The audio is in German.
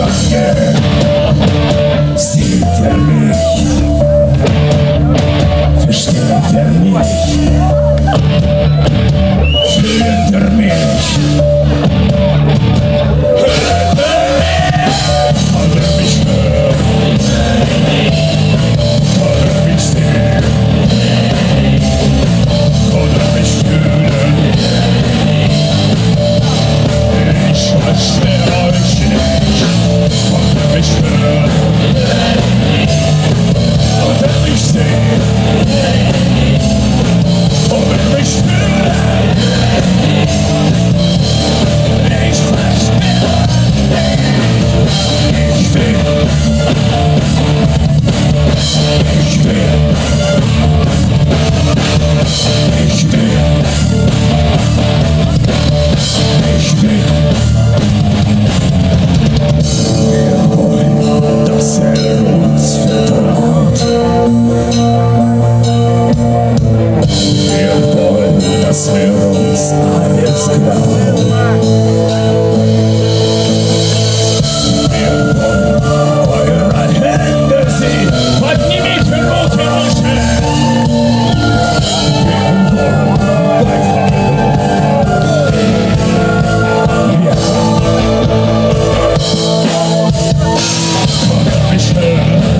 Tage sieht er mich, versteht er mich, fühlt er mich, kann er mich hören, kann er mich sehen, kann er mich fühlen. Ich verstehe euch nicht, kann er mich hören, kann er mich sehen, kann er mich fühlen. Ich verstehe nicht, ich will, ich will, ich will, ich will. Wir wollen, dass uns vertraut. Wir wollen, dass uns alles glaubt. Wir wollen eure Hände sehen, und nie mit verboten stehen. Wir wollen bei Freude. Ja. Kann er mich hören?